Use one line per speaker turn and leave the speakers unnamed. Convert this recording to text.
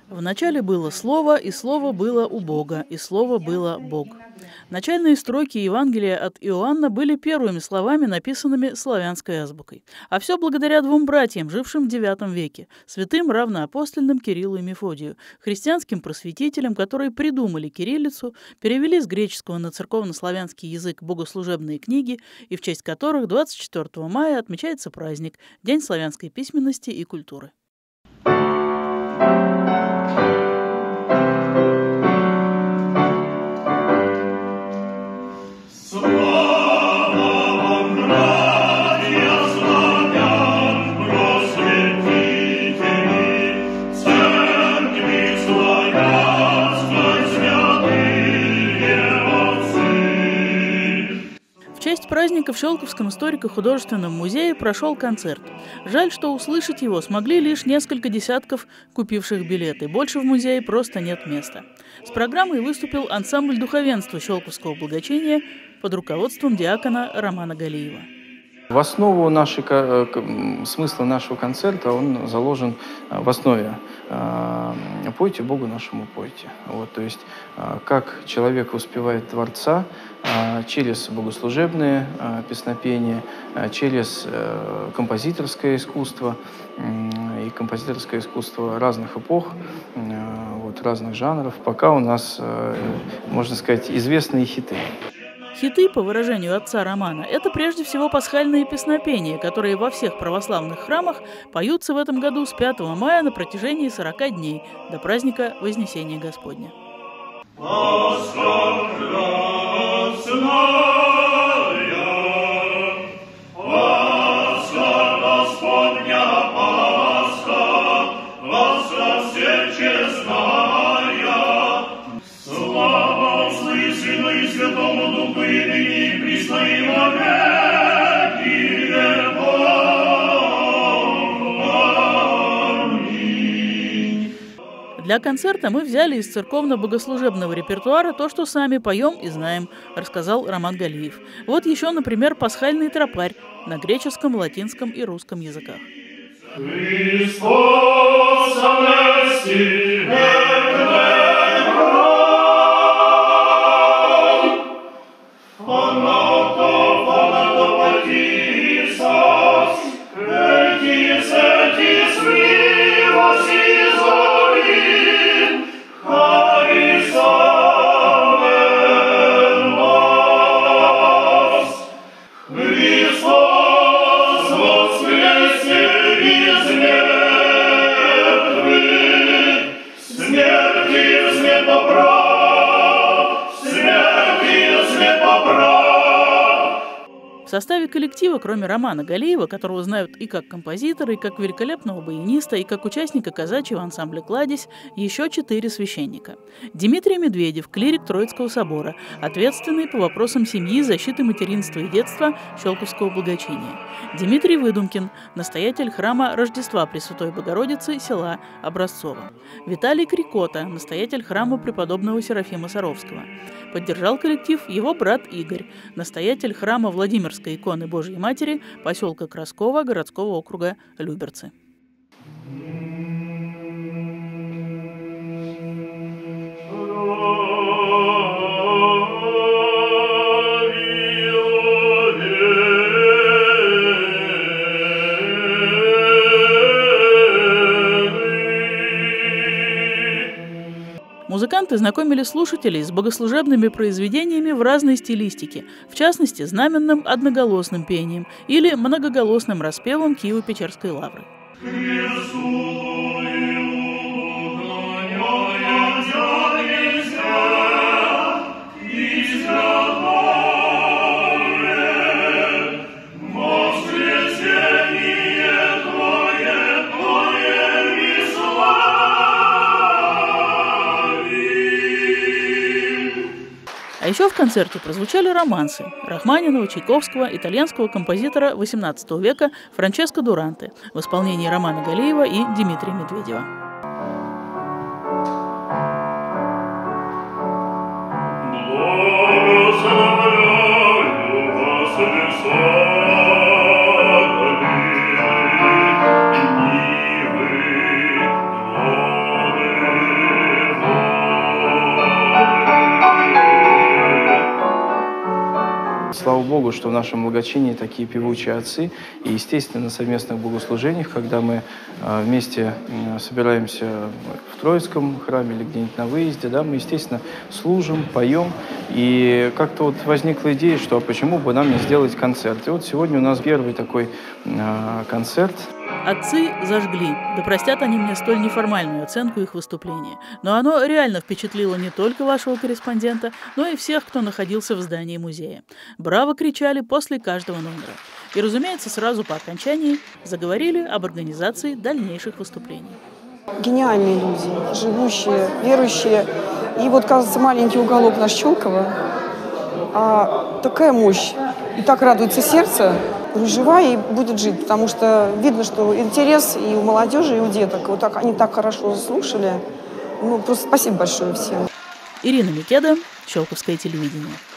Вначале было Слово, и Слово было у Бога, и Слово было Бог. Начальные строки Евангелия от Иоанна были первыми словами, написанными славянской азбукой. А все благодаря двум братьям, жившим в IX веке, святым равноапостольным Кириллу и Мефодию, христианским просветителям, которые придумали кириллицу, перевели с греческого на церковнославянский язык богослужебные книги, и в честь которых 24 мая отмечается праздник – День славянской письменности и культуры. В честь праздника в Щелковском историко-художественном музее прошел концерт. Жаль, что услышать его смогли лишь несколько десятков купивших билеты. Больше в музее просто нет места. С программой выступил ансамбль духовенства Щелковского благочиния под руководством диакона Романа Галиева.
В основу смысла нашего концерта он заложен в основе «Пойте Богу нашему, пойте». Вот, то есть как человек воспевает Творца через богослужебные песнопения, через композиторское искусство и композиторское искусство разных эпох, разных жанров, пока у нас, можно сказать, известные хиты.
Хиты, по выражению отца Романа, это прежде всего пасхальные песнопения, которые во всех православных храмах поются в этом году с 5 мая на протяжении 40 дней до праздника Вознесения Господня. Для концерта мы взяли из церковно-богослужебного репертуара то, что сами поем и знаем, рассказал Роман Галиев. Вот еще, например, пасхальный тропарь на греческом, латинском и русском языках. Христос анести, В составе коллектива, кроме Романа Галиева, которого знают и как композитора, и как великолепного баяниста, и как участника казачьего ансамбля «Кладезь», еще 4 священника. Дмитрий Медведев, клирик Троицкого собора, ответственный по вопросам семьи, защиты материнства и детства Щелковского благочиния. Дмитрий Выдумкин, настоятель храма Рождества Пресвятой Богородицы села Образцово. Виталий Крикота, настоятель храма преподобного Серафима Саровского. Поддержал коллектив его брат Игорь, настоятель храма Владимирской иконы Божьей Матери, поселка Красково, городского округа Люберцы. Музыканты знакомили слушателей с богослужебными произведениями в разной стилистике, в частности, знаменным одноголосным пением или многоголосным распевом Киево-Печерской лавры. А еще в концерте прозвучали романсы Рахманинова, Чайковского, итальянского композитора XVIII века Франческо Дуранте в исполнении Романа Галиева и Дмитрия Медведева.
Богу, что в нашем благочинии такие певучие отцы. И, естественно, на совместных богослужениях, когда мы вместе собираемся в Троицком храме или где-нибудь на выезде, да, мы, естественно, служим, поем. И как-то вот возникла идея, что почему бы нам не сделать концерт. И вот сегодня у нас первый такой концерт.
Отцы зажгли. Да простят они мне столь неформальную оценку их выступления. Но оно реально впечатлило не только вашего корреспондента, но и всех, кто находился в здании музея. «Браво!» кричали после каждого номера. И, разумеется, сразу по окончании заговорили об организации дальнейших выступлений.
Гениальные люди, живущие, верующие. И вот, кажется, маленький уголок наш Щелково. А такая мощь. И так радуется сердце. Живая и будет жить, потому что видно, что интерес и у молодежи, и у деток. Вот так, они так хорошо слушали. Ну, просто спасибо большое всем.
Ирина Микеда, Щелковское телевидение.